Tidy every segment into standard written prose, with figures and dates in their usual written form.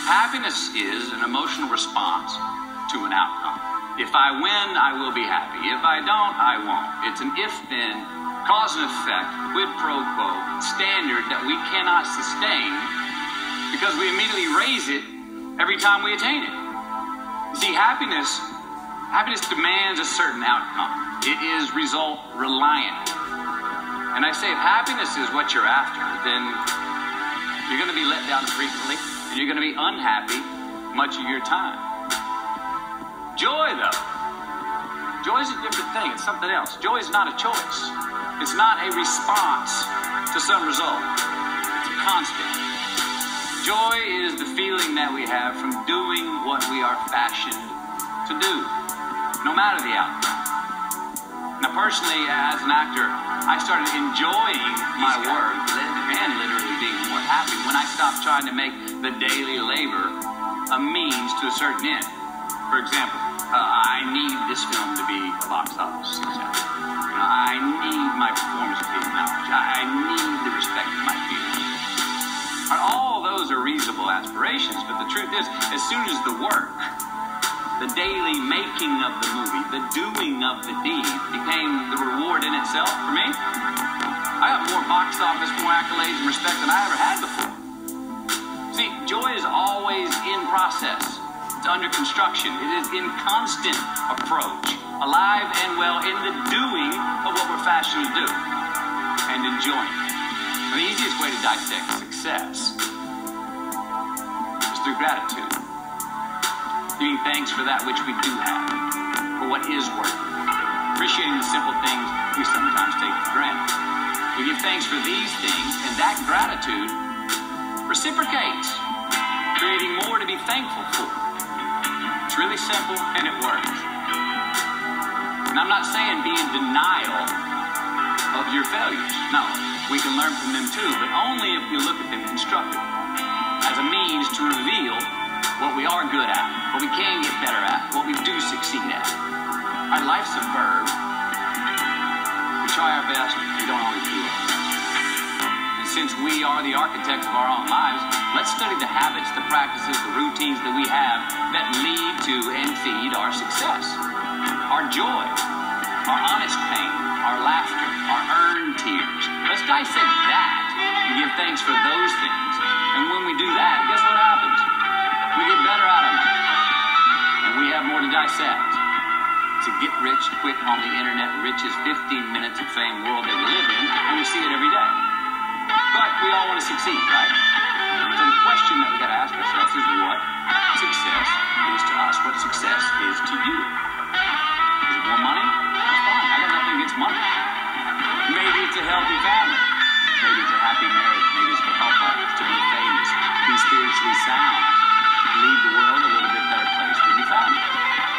Happiness is an emotional response to an outcome. If I win, I will be happy. If I don't, I won't. It's an if-then, cause and effect, quid pro quo, standard that we cannot sustain because we immediately raise it every time we attain it. You see, happiness demands a certain outcome. It is result reliant. And I say if happiness is what you're after, then you're going to be let down frequently, and you're going to be unhappy much of your time. Joy, though. Joy is a different thing. It's something else. Joy is not a choice. It's not a response to some result. It's a constant. Joy is the feeling that we have from doing what we are fashioned to do, no matter the outcome. Now, personally, as an actor, I started enjoying my work and literally being more happy when I stopped trying to make the daily labor a means to a certain end. For example, I need this film to be a box office success. I need my performance to be acknowledged. I need the respect of my peers. All those are reasonable aspirations, but the truth is, as soon as the work, the daily making of the movie, the doing of the deed became the reward in itself for me, I got more box office, more accolades and respect than I ever had before. See, joy is always in process. It's under construction. It is in constant approach, alive and well in the doing of what we're fashioned to do and enjoying. The easiest way to dissect success is through gratitude. Giving thanks for that which we do have, for what is working. Appreciating the simple things we sometimes take for granted. We give thanks for these things, and that gratitude reciprocates, creating more to be thankful for. It's really simple, and it works. And I'm not saying be in denial of your failures. No, we can learn from them too, but only if we look at them constructively, as a means to reveal what we are good at, what we can get better at, what we do succeed at. Our life's a verb. We try our best, we don't always do it. And since we are the architects of our own lives, let's study the habits, the practices, the routines that we have that lead to and feed our success. Our joy, our honest pain, our laughter, our earned tears. Let's dissect that and give thanks for those things. And when we do that, guess what happens? We get better out of them. And we have more to dissect. It's a get rich quick on the internet, richest 15 minutes of fame world that we live in, and we see it every day. But we all want to succeed, right? So the question that we got to ask ourselves is what success is to us, what success is to you. Is it more money? That's fine. I got nothing against money. Maybe it's a healthy family. Maybe it's a happy marriage. Maybe it's to help others, to be famous, be spiritually sound, leave the world a little bit better place than you found it.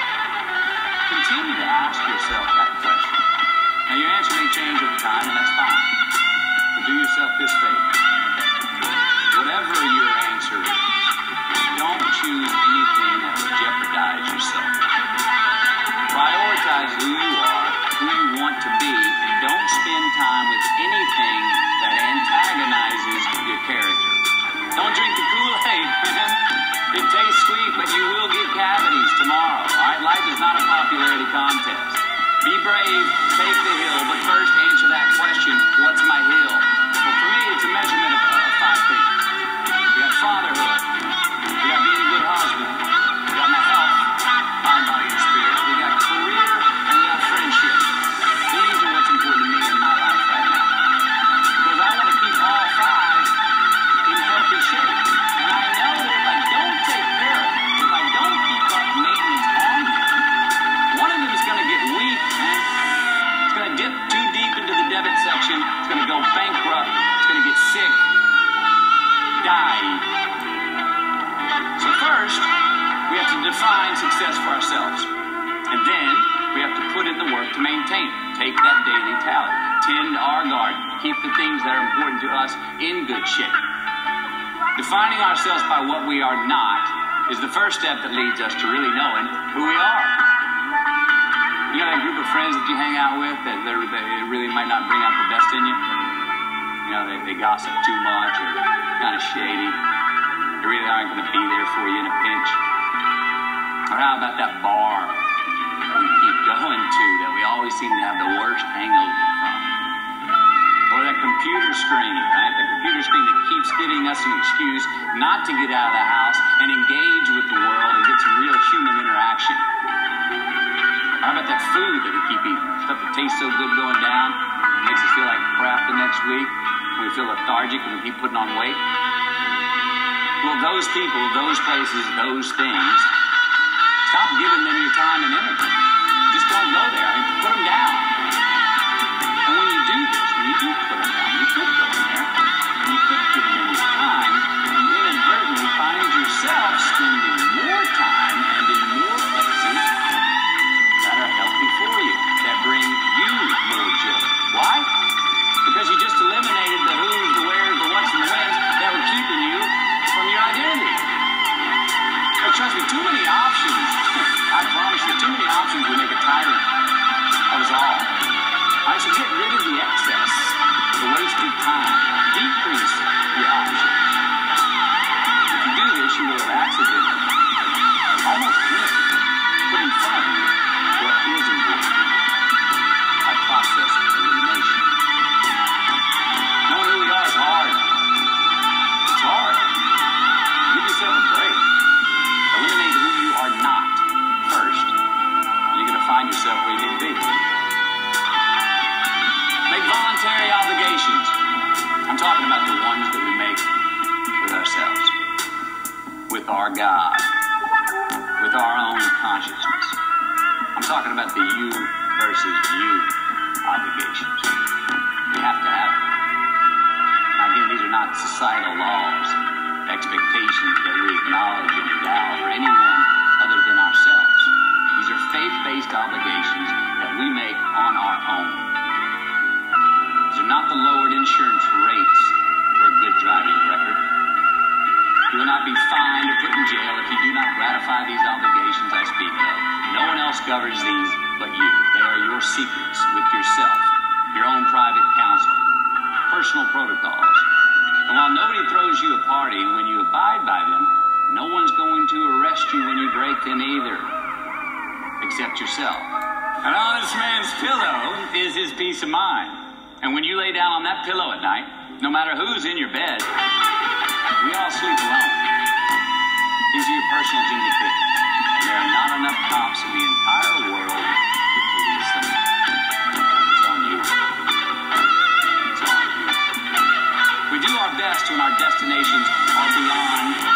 Continue to ask yourself that question. Now your answer may change over time, and that's fine. But do yourself this favor. Whatever your answer is, don't choose anything that will jeopardize yourself. Prioritize who you are, who you want to be, and don't spend time with anything that antagonizes your character. Don't drink the coolaid, man. It tastes sweet, but you will get cavities tomorrow. All right? Life is not a popularity contest. Be brave, take the hill, but first answer that question, what's my hill? Well, for me, it's a measurement of 5 things. We got fatherhood. We got being a good husband. We got my health, mind, body, and spirit. We got career, and we got friendship. These are what's important to me in my life right now. Because I want to keep all 5 in healthy shape. And I know that if I don't take care of it, if I don't keep up maintenance on them, one of them is going to get weak, man. It's going to dip too deep into the debit section. It's going to go bankrupt. It's going to get sick. Die. So first, we have to define success for ourselves. And then, we have to put in the work to maintain it. Take that daily tally. Tend our garden. Keep the things that are important to us in good shape. Defining ourselves by what we are not is the first step that leads us to really knowing who we are. You know that group of friends that you hang out with that they really might not bring out the best in you? You know, they gossip too much or kind of shady. They really aren't going to be there for you in a pinch. Or how about that bar that we keep going to that we always seem to have the worst hangover from? Or that computer screen, right? The computer screen that keeps giving us an excuse not to get out of the house and engage with the world and get some real human interaction. How about that food that we keep eating? Stuff that tastes so good going down, makes us feel like crap the next week. We feel lethargic and we keep putting on weight. Well, those people, those places, those things, stop giving them your time and energy. Just don't go there. I mean, put them down. And when you do this, when you do put them down, you could go in there, and you could give them your time, and you inadvertently find yourself spending more time and in more places that are healthy for you, that bring you more joy. Why? Because you just eliminated the who's, the where's, the what's, and the when's that were keeping you from your identity. But trust me, too many options, I promise you, too many options will make a tyrant of us all. All right, so get rid of the excess, the wasted time. Decrease your options. If you do this, you will have accidentally, almost innocently, put in front of you what is important by process of elimination. Knowing who we are is hard. It's hard. Give yourself a break. Eliminate who you are not first. You're going to find yourself where you need to be. Make voluntary obligations. I'm talking about the ones that we make with ourselves, with our God, with our own consciousness. I'm talking about the you versus you obligations. We have to have them. Now again, these are not societal laws, expectations that we acknowledge and endow for anyone other than ourselves. These are faith-based obligations that we make on our own. These are not the lowered insurance rates for a good driving record. You will not be fined or put in jail if you do not ratify these obligations I speak of. No one else governs these but you. They are your secrets with yourself, your own private counsel, personal protocols. And while nobody throws you a party when you abide by them, no one's going to arrest you when you break them either, except yourself. An honest man's pillow is his peace of mind. And when you lay down on that pillow at night, no matter who's in your bed, we all sleep alone. These are your personal guinea pigs. And there are not enough cops in the entire world to police them. It's on you. It's on you. We do our best when our destinations are beyond